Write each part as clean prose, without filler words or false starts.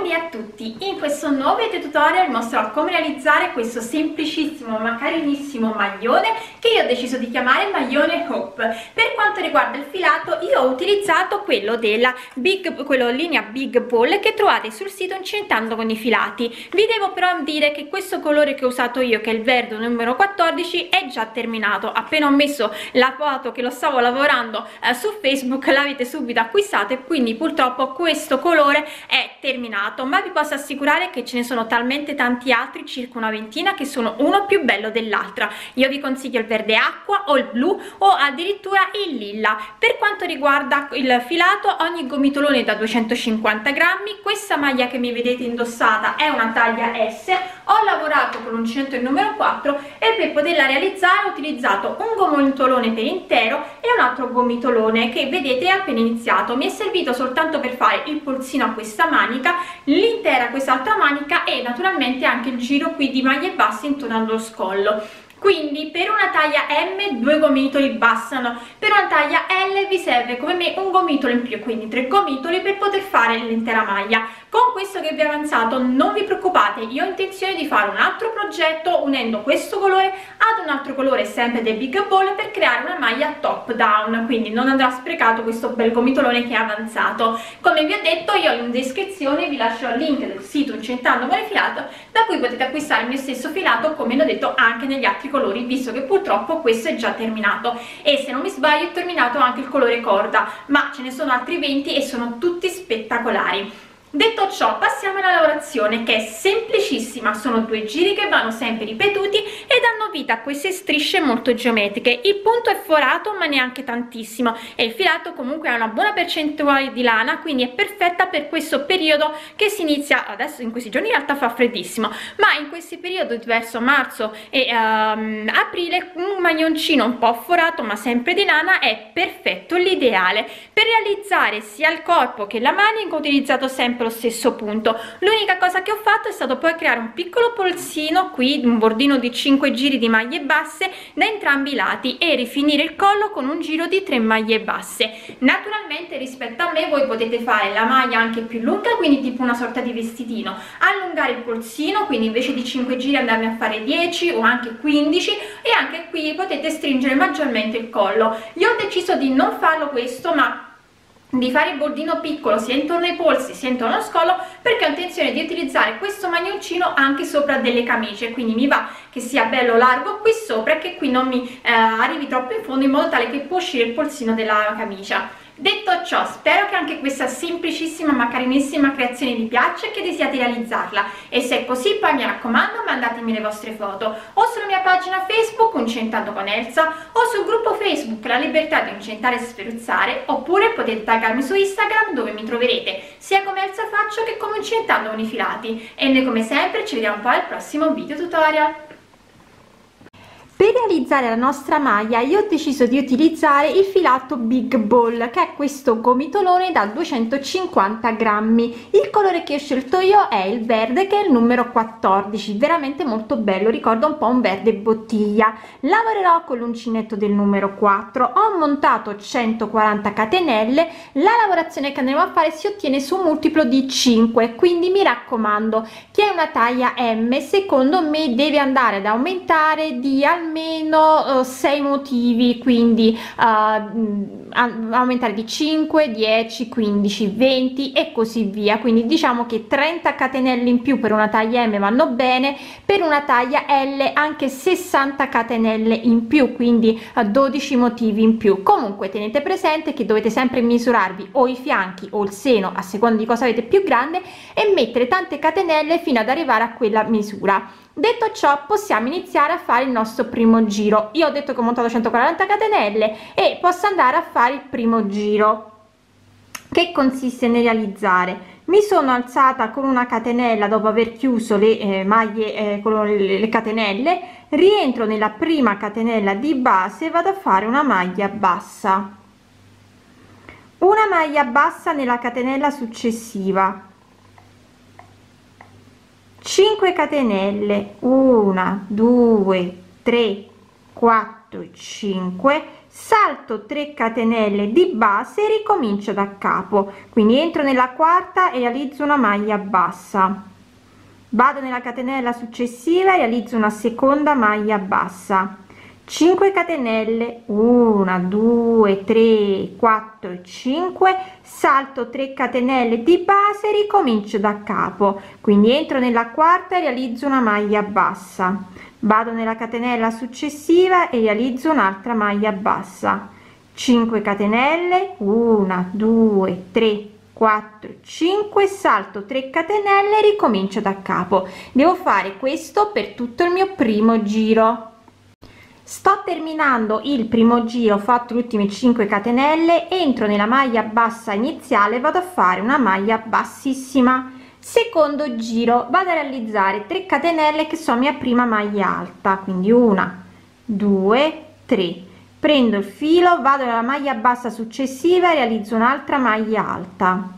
Buondì a tutti! In questo nuovo video tutorial mostrerò come realizzare questo semplicissimo ma carinissimo maglione che io ho deciso di chiamare maglione Hope. Per quanto riguarda il filato, io ho utilizzato quello della linea Big Ball che trovate sul sito Incentando con i filati. Vi devo però dire che questo colore che ho usato io, che è il verde numero 14, è già terminato. Appena ho messo la foto che lo stavo lavorando su Facebook, l'avete subito acquistato e quindi purtroppo questo colore è terminato, ma vi posso assicurare che ce ne sono talmente tanti altri, circa una ventina, che sono uno più bello dell'altra. Io vi consiglio il verde acqua o il blu o addirittura il lilla. Per quanto riguarda il filato, ogni gomitolone da 250 grammi. Questa maglia che mi vedete indossata è una taglia S, ho lavorato con l'uncinetto il numero 4 e per poterla realizzare ho utilizzato un gomitolone per intero e un altro gomitolone che vedete è appena iniziato. Mi è servito soltanto per fare il polsino a questa manica, l'intera a quest'altra manica e naturalmente anche il giro qui di maglie basse intorno allo scollo. Quindi per una taglia M 2 gomitoli bastano, per una taglia L vi serve come me un gomitolo in più, quindi 3 gomitoli per poter fare l'intera maglia. Con questo che vi ho avanzato non vi preoccupate, io ho intenzione di fare un altro progetto unendo questo colore ad un altro colore sempre del Big Ball per creare una maglia top down, quindi non andrà sprecato questo bel gomitolone che è avanzato. Come vi ho detto, io in descrizione vi lascio il link del sito Incentando con il filato, da cui potete acquistare il mio stesso filato, come ne ho detto anche negli altri colori, visto che purtroppo questo è già terminato e se non mi sbaglio è terminato anche il colore corda, ma ce ne sono altri 20 e sono tutti spettacolari. Detto ciò, passiamo alla lavorazione, che è semplicissima. Sono 2 giri che vanno sempre ripetuti e danno vita a queste strisce molto geometriche. Il punto è forato ma neanche tantissimo e il filato comunque ha una buona percentuale di lana, quindi è perfetta per questo periodo che si inizia adesso. In questi giorni in realtà fa freddissimo, ma in questi periodi verso marzo e aprile un maglioncino un po' forato ma sempre di lana è perfetto, l'ideale. Per realizzare sia il corpo che la manica ho utilizzato sempre lo stesso punto. L'unica cosa che ho fatto è stato poi creare un piccolo polsino qui, un bordino di 5 giri di maglie basse da entrambi i lati e rifinire il collo con un giro di 3 maglie basse. Naturalmente rispetto a me voi potete fare la maglia anche più lunga, quindi tipo una sorta di vestitino, allungare il polsino, quindi invece di 5 giri andarne a fare 10 o anche 15 e anche qui potete stringere maggiormente il collo. Io ho deciso di non farlo questo, ma di fare il bordino piccolo sia intorno ai polsi sia intorno allo scollo, perché ho intenzione di utilizzare questo maglioncino anche sopra delle camicie, quindi mi va che sia bello largo qui sopra e che qui non mi arrivi troppo in fondo, in modo tale che può uscire il polsino della camicia. Detto ciò, spero che anche questa semplicissima ma carinissima creazione vi piaccia e che desiate realizzarla, e se è così poi mi raccomando mandatemi le vostre foto o sulla mia pagina Facebook Incentando con Elsa o sul gruppo Facebook La Libertà di Incentare e Sferuzzare, oppure potete taggarmi su Instagram dove mi troverete sia come Elsa Faccio che come Incentando con i filati. E noi come sempre ci vediamo poi al prossimo video tutorial. Per realizzare la nostra maglia io ho deciso di utilizzare il filato Big Ball, che è questo gomitolone da 250 grammi. Il colore che ho scelto io è il verde, che è il numero 14, veramente molto bello, ricorda un po' un verde bottiglia. Lavorerò con l'uncinetto del numero 4, ho montato 140 catenelle. La lavorazione che andremo a fare si ottiene su un multiplo di 5, quindi mi raccomando, chi è una taglia M secondo me deve andare ad aumentare di almeno 6 motivi, quindi aumentare di 5, 10, 15, 20 e così via. Quindi diciamo che 30 catenelle in più per una taglia M vanno bene, per una taglia L anche 60 catenelle in più, quindi 12 motivi in più. Comunque tenete presente che dovete sempre misurarvi o i fianchi o il seno, a seconda di cosa avete più grande, e mettere tante catenelle fino ad arrivare a quella misura. Detto ciò, possiamo iniziare a fare il nostro primo giro. Io ho detto che ho montato 140 catenelle e posso andare a fare il primo giro, che consiste nel realizzare: mi sono alzata con una catenella dopo aver chiuso le maglie con le catenelle, rientro nella prima catenella di base e vado a fare una maglia bassa, una maglia bassa nella catenella successiva, 5 catenelle, 1 2 3 4 5, salto 3 catenelle di base e ricomincio da capo, quindi entro nella quarta e realizzo una maglia bassa, vado nella catenella successiva e realizzo una seconda maglia bassa, 5 catenelle, 1 2 3 4 5, salto 3 catenelle di base, ricomincio da capo, quindi entro nella quarta e realizzo una maglia bassa, vado nella catenella successiva e realizzo un'altra maglia bassa, 5 catenelle, 1 2 3 4 5, salto 3 catenelle e ricomincio da capo. Devo fare questo per tutto il mio primo giro. Sto terminando il primo giro, ho fatto le ultime 5 catenelle, entro nella maglia bassa iniziale, vado a fare una maglia bassissima. Secondo giro vado a realizzare 3 catenelle che sono mia prima maglia alta, quindi 1 2 3, prendo il filo, vado nella maglia bassa successiva e realizzo un'altra maglia alta,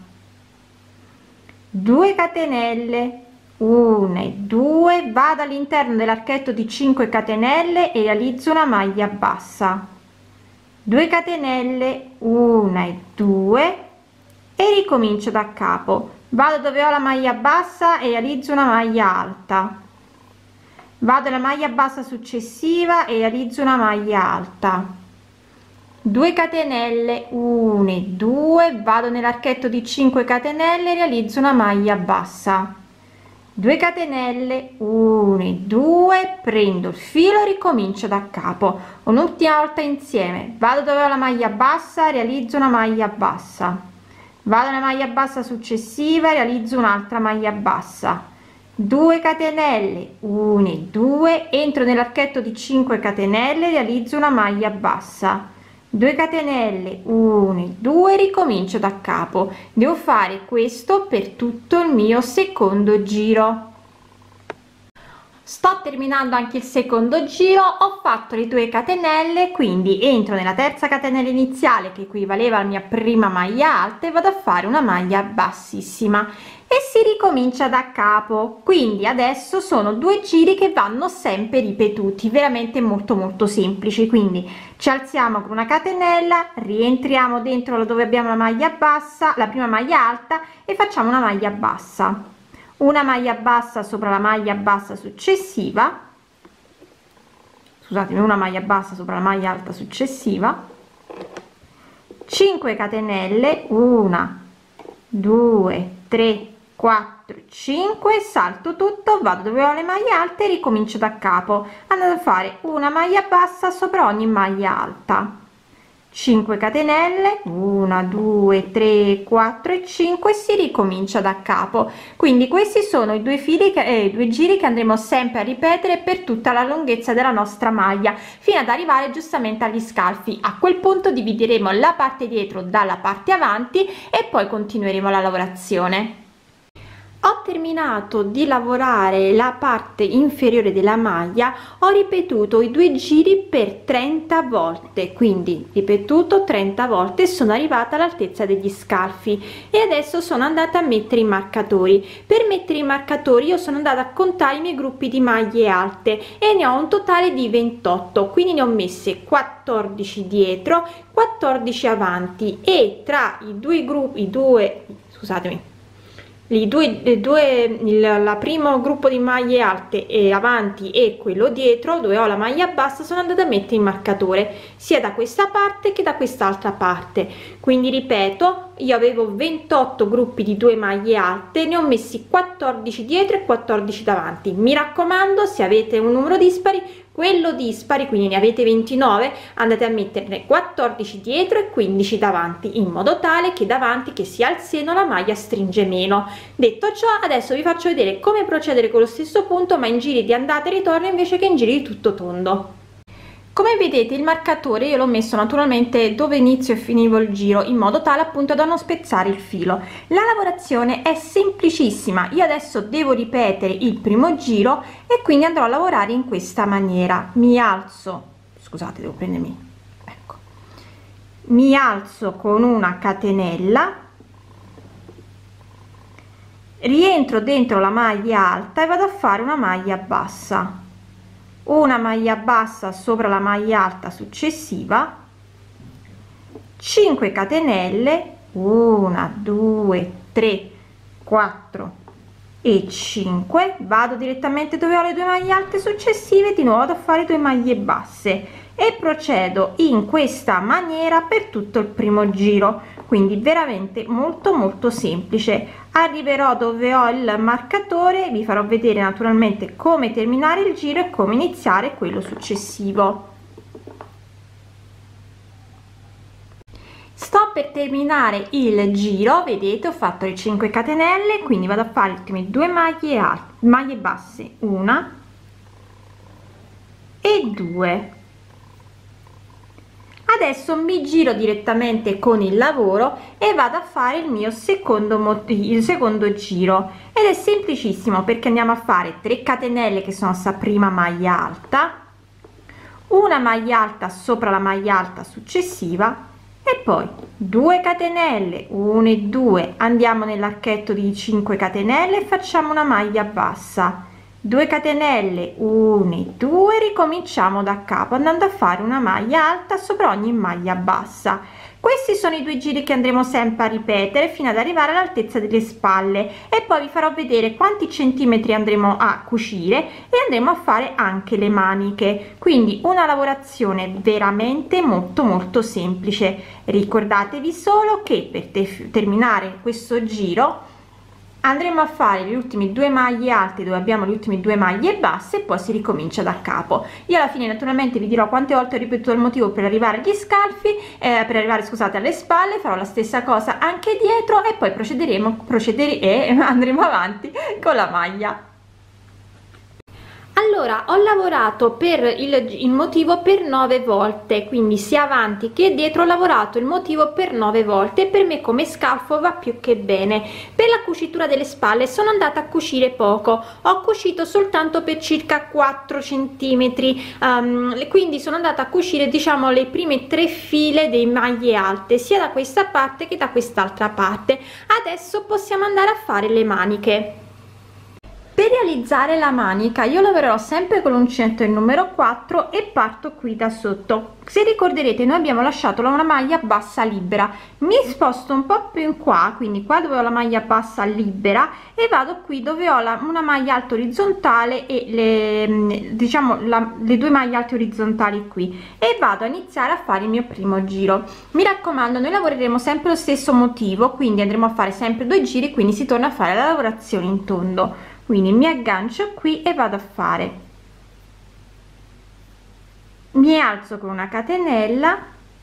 2 catenelle, 1 e 2, vado all'interno dell'archetto di 5 catenelle e realizzo una maglia bassa, 2 catenelle, 1 e 2 e ricomincio da capo, vado dove ho la maglia bassa e realizzo una maglia alta, vado alla maglia bassa successiva e realizzo una maglia alta, 2 catenelle, 1 e 2, vado nell'archetto di 5 catenelle e realizzo una maglia bassa, 2 catenelle, 1 e 2, prendo il filo, ricomincio da capo, un'ultima volta insieme, vado dove ho la maglia bassa, realizzo una maglia bassa, vado nella maglia bassa successiva, realizzo un'altra maglia bassa, 2 catenelle, 1 e 2, entro nell'archetto di 5 catenelle, realizzo una maglia bassa, 2 catenelle, 1 e 2, ricomincio da capo. Devo fare questo per tutto il mio secondo giro. Sto terminando anche il secondo giro, ho fatto le 2 catenelle, quindi entro nella terza catenella iniziale che equivaleva alla mia prima maglia alta e vado a fare una maglia bassissima e si ricomincia da capo. Quindi adesso sono 2 giri che vanno sempre ripetuti, veramente molto semplici. Quindi ci alziamo con una catenella, rientriamo dentro dove abbiamo la maglia bassa, la prima maglia alta, e facciamo una maglia bassa, una maglia bassa sopra la maglia bassa successiva, scusatemi, una maglia bassa sopra la maglia alta successiva, 5 catenelle, 1 2 3 4 5, salto tutto, vado dove ho le maglie alte e ricomincio da capo, andando a fare una maglia bassa sopra ogni maglia alta, 5 catenelle, 1 2 3 4 e 5, si ricomincia da capo. Quindi questi sono i 2 fili che 2 giri che andremo sempre a ripetere per tutta la lunghezza della nostra maglia, fino ad arrivare giustamente agli scalfi. A quel punto divideremo la parte dietro dalla parte avanti e poi continueremo la lavorazione. Ho terminato di lavorare la parte inferiore della maglia, ho ripetuto i 2 giri per 30 volte, quindi ripetuto 30 volte, sono arrivata all'altezza degli scalfi e adesso sono andata a mettere i marcatori. Per mettere i marcatori io sono andata a contare i miei gruppi di maglie alte e ne ho un totale di 28, quindi ne ho messe 14 dietro, 14 avanti, e tra i due gruppi, la primo gruppo di maglie alte e avanti e quello dietro dove ho la maglia bassa, sono andata a mettere il marcatore sia da questa parte che da quest'altra parte. Quindi ripeto, io avevo 28 gruppi di 2 maglie alte, ne ho messi 14 dietro e 14 davanti. Mi raccomando, se avete un numero dispari, quello dispari, quindi ne avete 29, andate a metterne 14 dietro e 15 davanti, in modo tale che davanti, che sia al seno, la maglia stringe meno. Detto ciò, adesso vi faccio vedere come procedere con lo stesso punto, ma in giri di andata e ritorno invece che in giri di tutto tondo. Come vedete, il marcatore io l'ho messo naturalmente dove inizio e finivo il giro, in modo tale appunto da non spezzare il filo. La lavorazione è semplicissima, io adesso devo ripetere il primo giro e quindi andrò a lavorare in questa maniera. Mi alzo, scusate, devo prendermi, ecco, mi alzo con una catenella, rientro dentro la maglia alta e vado a fare una maglia bassa, una maglia bassa sopra la maglia alta successiva, 5 catenelle, 1 2 3 4 e 5, vado direttamente dove ho le 2 maglie alte successive, di nuovo vado a fare 2 maglie basse e procedo in questa maniera per tutto il primo giro, quindi veramente molto semplice. Arriverò dove ho il marcatore, vi farò vedere naturalmente come terminare il giro e come iniziare quello successivo. Sto per terminare il giro, vedete ho fatto le 5 catenelle, quindi vado a fare le ultime 2 maglie basse, 1 e 2. Adesso mi giro direttamente con il lavoro e vado a fare il mio secondo giro, ed è semplicissimo perché andiamo a fare 3 catenelle che sono sta prima maglia alta, una maglia alta sopra la maglia alta successiva e poi 2 catenelle, 1 e 2, andiamo nell'archetto di 5 catenelle e facciamo una maglia bassa, 2 catenelle, 1 e 2, ricominciamo da capo andando a fare una maglia alta sopra ogni maglia bassa. Questi sono i 2 giri che andremo sempre a ripetere fino ad arrivare all'altezza delle spalle, e poi vi farò vedere quanti centimetri andremo a cucire e andremo a fare anche le maniche, quindi una lavorazione veramente molto semplice. Ricordatevi solo che per terminare questo giro andremo a fare le ultime 2 maglie alte dove abbiamo le ultime 2 maglie basse e poi si ricomincia da capo. Io alla fine naturalmente vi dirò quante volte ho ripetuto il motivo per arrivare agli scalfi, per arrivare, scusate, alle spalle. Farò la stessa cosa anche dietro e poi andremo avanti con la maglia. Allora, ho lavorato per il motivo per 9 volte, quindi sia avanti che dietro ho lavorato il motivo per 9 volte, e per me come scalfo va più che bene. Per la cucitura delle spalle sono andata a cucire poco, ho cucito soltanto per circa 4 centimetri, quindi sono andata a cucire, diciamo, le prime 3 file dei maglie alte sia da questa parte che da quest'altra parte. Adesso possiamo andare a fare le maniche. Per realizzare la manica io lavorerò sempre con l'uncinetto il numero 4 e parto qui da sotto. Se ricorderete, noi abbiamo lasciato una maglia bassa libera, mi sposto un po' più in qua, quindi qua dove ho la maglia bassa libera, e vado qui dove ho una maglia alta orizzontale e le 2 maglie alte orizzontali qui, e vado a iniziare a fare il mio primo giro. Mi raccomando, noi lavoreremo sempre lo stesso motivo, quindi andremo a fare sempre 2 giri, quindi si torna a fare la lavorazione in tondo. Quindi mi aggancio qui e vado a fare, mi alzo con una catenella,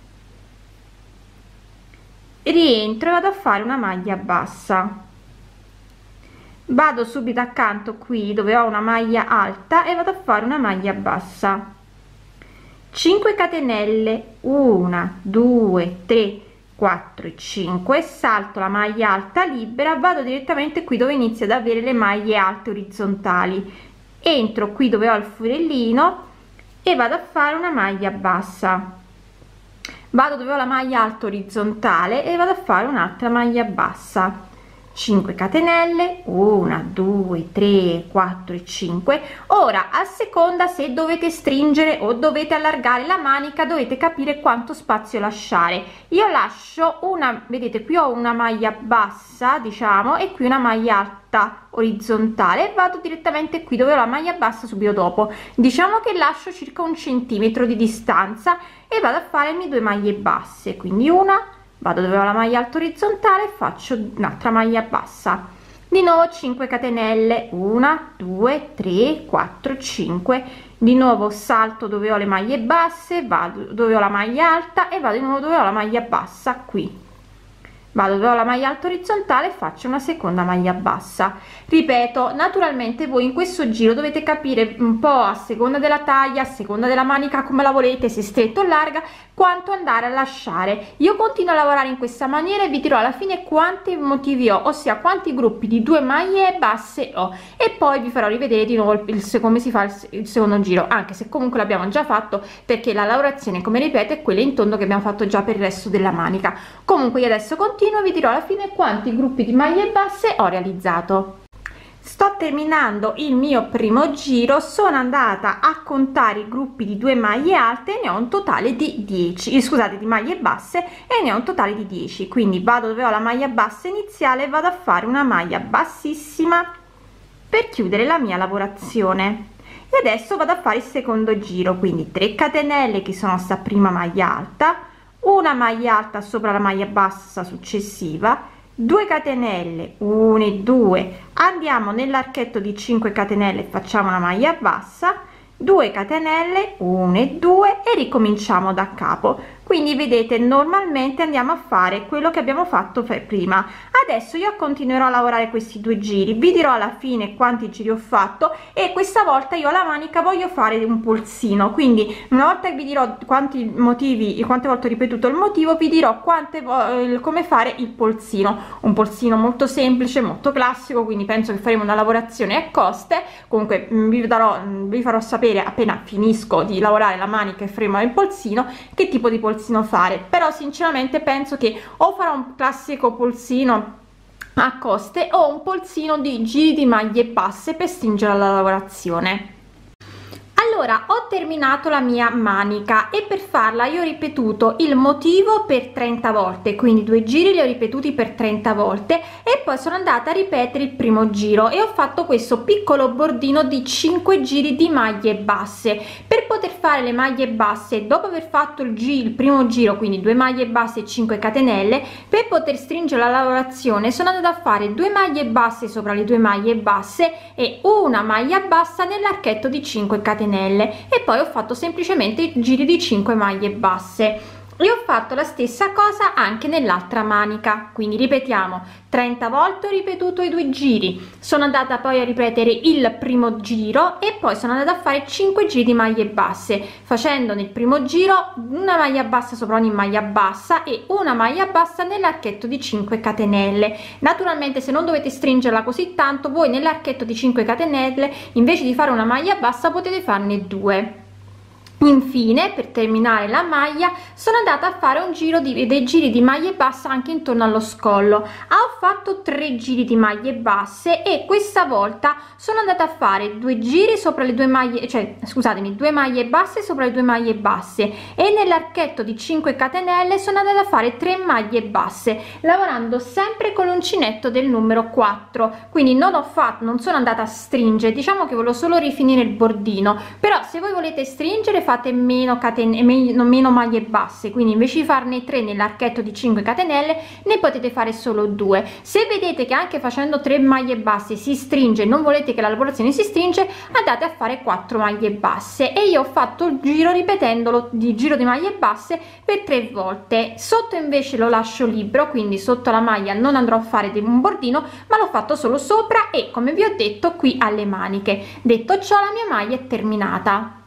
rientro e vado a fare una maglia bassa, vado subito accanto qui dove ho una maglia alta e vado a fare una maglia bassa, 5 catenelle, 1 2 3 4 e 5, salto la maglia alta libera, vado direttamente qui dove inizio ad avere le maglie alte orizzontali, entro qui dove ho il forellino e vado a fare una maglia bassa, vado dove ho la maglia alta orizzontale e vado a fare un'altra maglia bassa, 5 catenelle, 1 2 3 4 e 5. Ora, a seconda se dovete stringere o dovete allargare la manica, dovete capire quanto spazio lasciare. Io lascio vedete, qui ho una maglia bassa, diciamo, e qui una maglia alta orizzontale, e vado direttamente qui dove ho la maglia bassa subito dopo, diciamo che lascio circa 1 centimetro di distanza, e vado a fare le mie 2 maglie basse, quindi una, vado dove ho la maglia alta orizzontale, faccio un'altra maglia bassa, di nuovo 5 catenelle, 1 2 3 4 5, di nuovo salto dove ho le maglie basse, vado dove ho la maglia alta e vado di nuovo dove ho la maglia bassa, qui vado dove ho la maglia alta orizzontale e faccio una seconda maglia bassa. Ripeto, naturalmente voi in questo giro dovete capire un po' a seconda della taglia, a seconda della manica come la volete, se stretta o larga, quanto andare a lasciare. Io continuo a lavorare in questa maniera e vi dirò alla fine quanti motivi ho, ossia quanti gruppi di 2 maglie basse ho, e poi vi farò rivedere di nuovo come si fa il secondo giro, anche se comunque l'abbiamo già fatto, perché la lavorazione, come ripeto, è quella in tondo che abbiamo fatto già per il resto della manica. Comunque io adesso continuo, vi dirò alla fine quanti gruppi di maglie basse ho realizzato. sto terminando il mio primo giro, sono andata a contare i gruppi di 2 maglie alte e ne ho un totale di 10, scusate, di maglie basse, e ne ho un totale di 10. Quindi vado dove ho la maglia bassa iniziale e vado a fare una maglia bassissima per chiudere la mia lavorazione. E adesso vado a fare il secondo giro, quindi 3 catenelle che sono sta prima maglia alta, una maglia alta sopra la maglia bassa successiva, 2 catenelle, 1 e 2, andiamo nell'archetto di 5 catenelle e facciamo una maglia bassa, 2 catenelle, 1 e 2 e ricominciamo da capo. Quindi vedete, normalmente andiamo a fare quello che abbiamo fatto prima. Adesso io continuerò a lavorare questi 2 giri, vi dirò alla fine quanti giri ho fatto, e questa volta io alla manica voglio fare un polsino. Quindi una volta che vi dirò quante volte ho ripetuto il motivo, vi dirò come fare il polsino. Un polsino molto semplice, molto classico, quindi penso che faremo una lavorazione a coste. Comunque vi farò sapere appena finisco di lavorare la manica e faremo il polsino che tipo di polsino fare. Però sinceramente penso che o farò un classico polsino a coste o un polsino di giri di maglie basse per stringere la lavorazione. Allora, ho terminato la mia manica e per farla io ho ripetuto il motivo per 30 volte, quindi 2 giri li ho ripetuti per 30 volte e poi sono andata a ripetere il primo giro e ho fatto questo piccolo bordino di 5 giri di maglie basse. Per poter fare le maglie basse, dopo aver fatto il primo giro, quindi 2 maglie basse e 5 catenelle, per poter stringere la lavorazione sono andata a fare 2 maglie basse sopra le 2 maglie basse e una maglia bassa nell'archetto di 5 catenelle, e poi ho fatto semplicemente i giri di 5 maglie basse. E ho fatto la stessa cosa anche nell'altra manica, quindi ripetiamo 30 volte, ho ripetuto i 2 giri, sono andata poi a ripetere il primo giro e poi sono andata a fare 5 giri di maglie basse, facendo nel primo giro una maglia bassa sopra ogni maglia bassa e una maglia bassa nell'archetto di 5 catenelle. Naturalmente, se non dovete stringerla così tanto, voi nell'archetto di 5 catenelle invece di fare una maglia bassa potete farne 2. Infine, per terminare la maglia, sono andata a fare dei giri di maglie basse anche intorno allo scollo. Ho fatto 3 giri di maglie basse e questa volta sono andata a fare 2 giri sopra le 2 maglie, cioè scusatemi, 2 maglie basse sopra le 2 maglie basse, e nell'archetto di 5 catenelle sono andata a fare 3 maglie basse, lavorando sempre con l'uncinetto del numero 4. Quindi non sono andata a stringere, diciamo che volevo solo rifinire il bordino. Però se voi volete stringere fate meno maglie basse, quindi invece di farne 3 nell'archetto di 5 catenelle ne potete fare solo 2. Se vedete che anche facendo 3 maglie basse si stringe, non volete che la lavorazione si stringe, andate a fare 4 maglie basse, e io ho fatto il giro ripetendolo di giro di maglie basse per 3 volte. Sotto invece lo lascio libero, quindi sotto la maglia non andrò a fare un bordino, ma l'ho fatto solo sopra e, come vi ho detto, qui alle maniche. Detto ciò, la mia maglia è terminata.